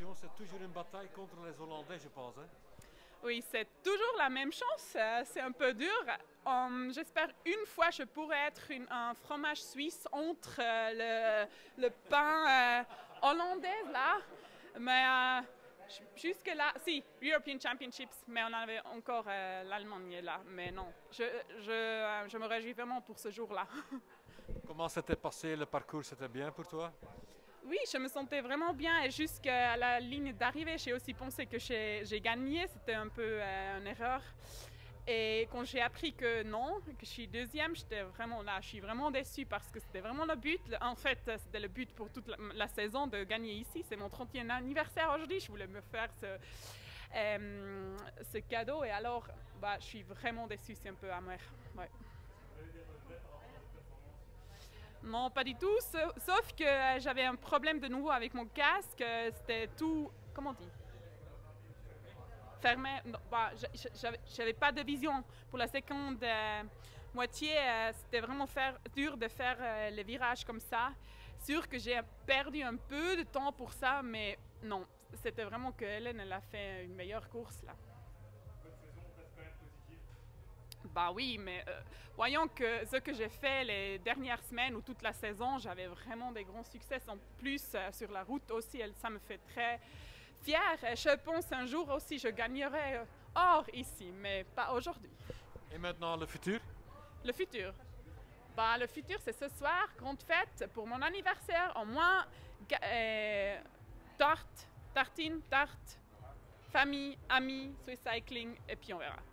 qualification, c'est toujours une bataille contre les Hollandais, je pense. Hein? Oui, c'est toujours la même chose. C'est un peu dur. J'espère une fois je pourrais être un fromage suisse entre le pain hollandais là. Mais jusque-là, si, European Championships, mais on avait encore l'Allemagne là. Mais non, je me réjouis vraiment pour ce jour-là. Comment s'était passé le parcours? C'était bien pour toi? Oui, je me sentais vraiment bien et jusqu'à la ligne d'arrivée, j'ai aussi pensé que j'ai gagné. C'était un peu une erreur. Et quand j'ai appris que non, que je suis deuxième, j'étais vraiment là. Je suis vraiment déçue parce que c'était vraiment le but. En fait, c'était le but pour toute la saison de gagner ici. C'est mon 30e anniversaire aujourd'hui. Je voulais me faire ce cadeau et alors, je suis vraiment déçue. C'est un peu amer. Ouais. Non, pas du tout, sauf que j'avais un problème de nouveau avec mon casque. C'était tout, comment on dit, fermé. Non, j'avais pas de vision. Pour la seconde moitié, c'était vraiment dur de faire les virages comme ça. Sûr que j'ai perdu un peu de temps pour ça, mais non, c'était vraiment que Hélène elle a fait une meilleure course là. Bah oui, mais voyons que ce que j'ai fait les dernières semaines ou toute la saison, j'avais vraiment des grands succès. En plus, sur la route aussi, ça me fait très fière. Je pense un jour aussi, je gagnerai or ici, mais pas aujourd'hui. Et maintenant, le futur? Le futur. Le futur, c'est ce soir, grande fête pour mon anniversaire. Au moins, tarte, tartine, tarte, famille, amis, Swiss Cycling, et puis on verra.